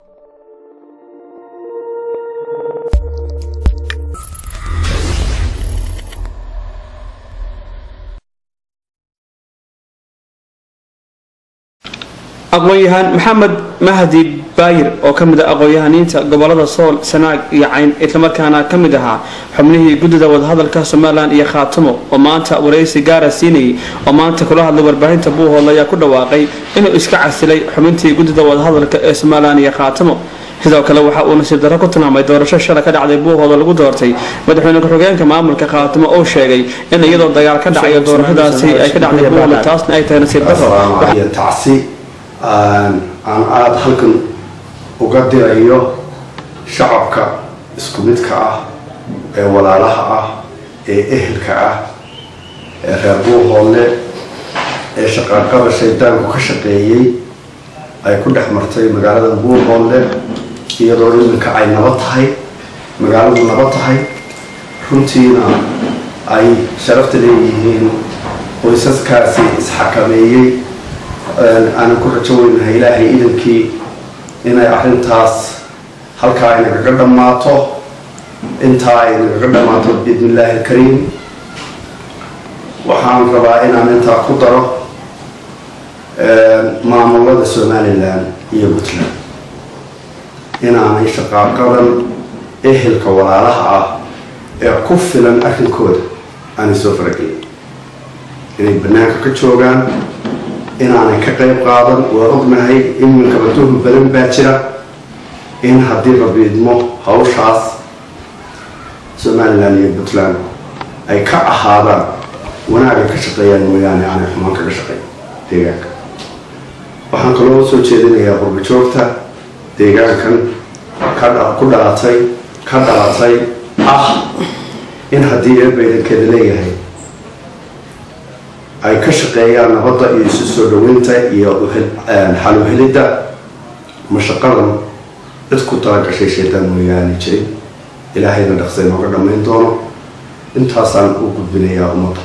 aqoon-yahan maxamed mahdi baayir oo ka mid ah aqoon-yahaniinta gobolada Sool Sanaag iyo Cayn isla markaana ka mid ahaa xubnihii guddida wadahadalka Soomaaliland iyo Khaatamo oo maanta wareysi gaar ah siinay oo maanta kula hadlay warbaahinta Buuhoodle ayaa ku dhawaaqay inuu iska casilay xubintii guddida wadahadalka ee Soomaaliland iyo Khaatamo sidoo kale waxa uu nasiib darro ku tilmaamay doorasho shalay ka dhacday Buuhoodle lagu doortay madaxweyne ku-xigeenka maamulka Khaatamo oo sheegay in iyadoo dagaal ka dhacay doorashadaasi ay ka dhacday Buuhoodle taasna ay tahay nasiib darro aan aad halkan uga dirayo shacabka isku midka ah ee walaalaha ah ee ehelka ah ee reer Buuhoodle ee shaqaaqada shaydaanku ka shaqeeyay ay ku dhex martay magaalada Buuhoodle iyadoo iminka ay nabad tahay magaaladu nabad tahay runtiina ay sharafta leeyihiin qoysaskaasi isxakameeyay أنا كل شيء إلهي إذنكي إن أحرنتاس هل كائن قدم ماته إنتاي قدم ماته بإذن الله الكريم وحان ربائنا من تأخذره مع مولد السوماليلاند يبتلى إن أنا يشقى قبل إهل كورالها كفلا أكل كود أنا سوفرقي إن بناك كتشوغان إن أنا كقيب قادم وأغنهي إن من كبتوه بلن باتشرة إن هدي ربي دمو هاوش عاص سوماليلاند يبتلان أي كأحادا ونعرف كشقيان وياني أنا حمان كشقي ديجاك وحن كلهم سوتشيدين يا أبو بشوفتا ديجاك كان كدراتي إن هدي بين كدليه هاي ay ka shaqeeyaan nabadda iyo isu soo dhaweynta iyo xal u helidda mashaqadan cid ku talagashay shaydaan mooyaane jirin ilaahayna dhaqsay nooga dhammayn doono intaasaan u gudbinayaa ummadda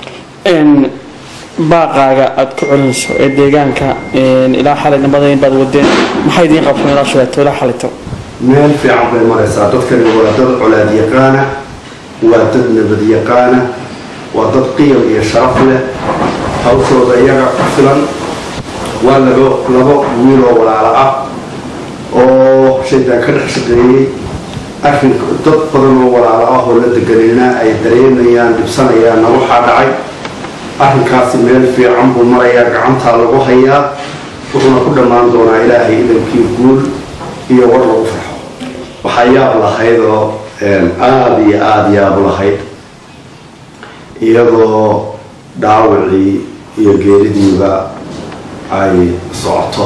baaqaaga aad ku celinayso ee deegaanka ilaa xalay nabadayn baad wadeen maxay idiin qabteen ilaa shabeeto ilaa xalito meel fiican bay maraysaa dadkani waa dad colaad yaqaana waa dad nabad yaqaana ودد قيم يشرف له هوشوا ضيقة فلان ولا لبو ويلو ولا لا أو شيء ده كده شقي أكن ضد بدنه ولا لا هو اللي تجرينا أي درين يعني بسنة يعني نروح على عي أكن كاسمين في عمبو مريا عم تعلقوا هيا وكنا كل ما عندنا إلهي إذا كيف يقول هي ورا وفرح وحيا الله هيدا آدي الله هيدا iyadoo dhaawacii iyo geeridiiba ay socoto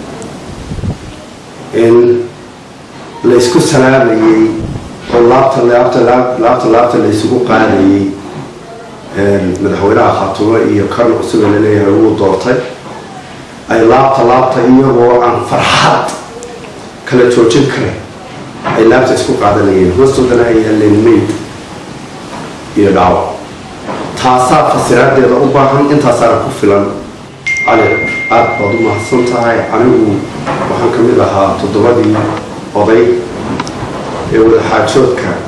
in la isku salaamayay oo laabta la isugu qaadayay madaxweynaha Khaatamo iyo kan cusub ee leeyahay uu doortay ay laabta iyagoo aan farxad kala joojin karin ay laabta isku qaadanayeen hoostooda ay leeyihiin iyo dhaawac تاسع فسرات ده أوباهم أنت صار كفلان على أربعة ما صنتها عنه وهم كملها تدوادي قضي والحاجات كان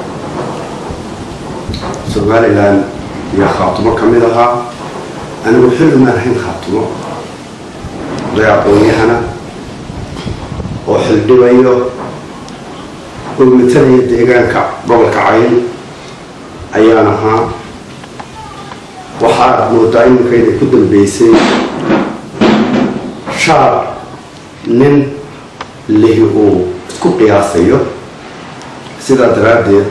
سوماليلاند يا خاطمة كملها أنا بحب ما الحين خاطمة ضيعوني أنا وحل دبيو والمثل يديقان قبل كعين أيانها waxaa moodaa iminkayd ku dambeysay shaar nin lihi uu isku qiyaasayo sidaa daraaddeed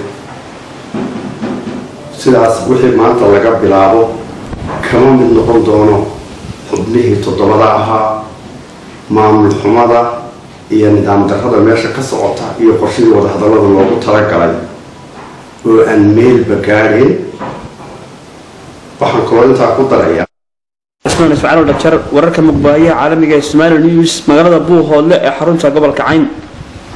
sidaas wixii maanta laga bilaabo kama mid noqon doono xubnihii toddobada ahaa maamul xumada iyo nidaam darrada meesha ka socota iyo qorshadii wadahadallada loogu talagalay oo aan meelba gaadhin waxaan kaloo intaa ku darayaa ismaana su'aalo dhajar wararka muqbaaya caalamiga ee Soomaali News magaalada Buuhoodle ee xarunta gobolka Cayn